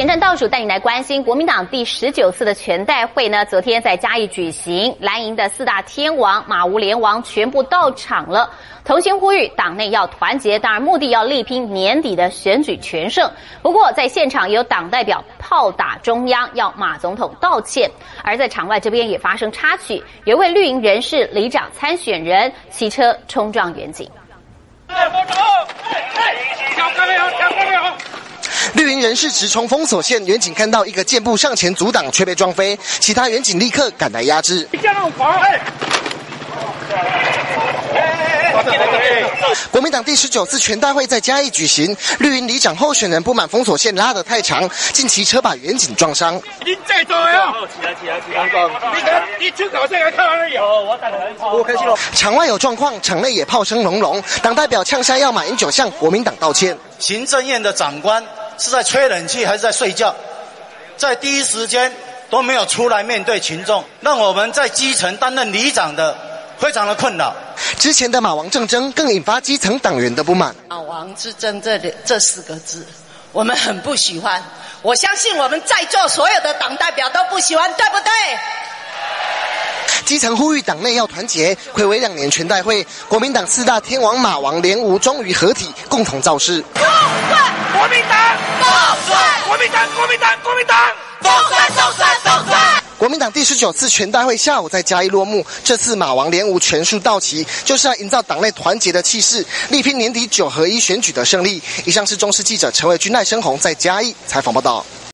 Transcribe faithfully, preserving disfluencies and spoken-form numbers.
选战倒数，带你来关心国民党第十九次的全代会呢。昨天在嘉义举行，蓝营的四大天王、马吴联王全部到场了，同心呼吁党内要团结，当然目的要力拼年底的选举全胜。不过在现场也有党代表炮打中央，要马总统道歉。而在场外这边也发生插曲，有一位绿营人士里长参选人骑车冲撞远景。 绿营人士直冲封锁线，远警看到一个箭步上前阻挡，却被撞飞，其他远警立刻赶来压制。国民党第十九次全大会在嘉义举行，绿营里长候选人不满封锁线拉得太长，竟骑车把远警撞伤。 你在做的哦！起来起来起来！你你出口这个看而已哦，我带来。我开心了。 场外有状况，场内也炮声隆隆，党代表呛下要马英九向国民党道歉。 行政院的长官是在吹冷气还是在睡觉？在第一时间都没有出来面对群众，让我们在基层担任里长的非常的困扰。 之前的马王政争更引发基层党员的不满。 马王之争这这四个字，我们很不喜欢。我相信我们在座所有的党代表都不喜欢，对不对？ 基层呼吁党内要团结，睽违两年全代会，国民党四大天王马王联吴终于合体，共同造势。 动算国民党，动算国民党，国民党，国民党，动算，动算，动算。 国民党第十九次全代会下午在嘉义落幕，这次马王联吴全数到齐，就是要营造党内团结的气势，力拼年底九合一选举的胜利。以上是中视记者陈伟君、赖生宏在嘉义采访报道。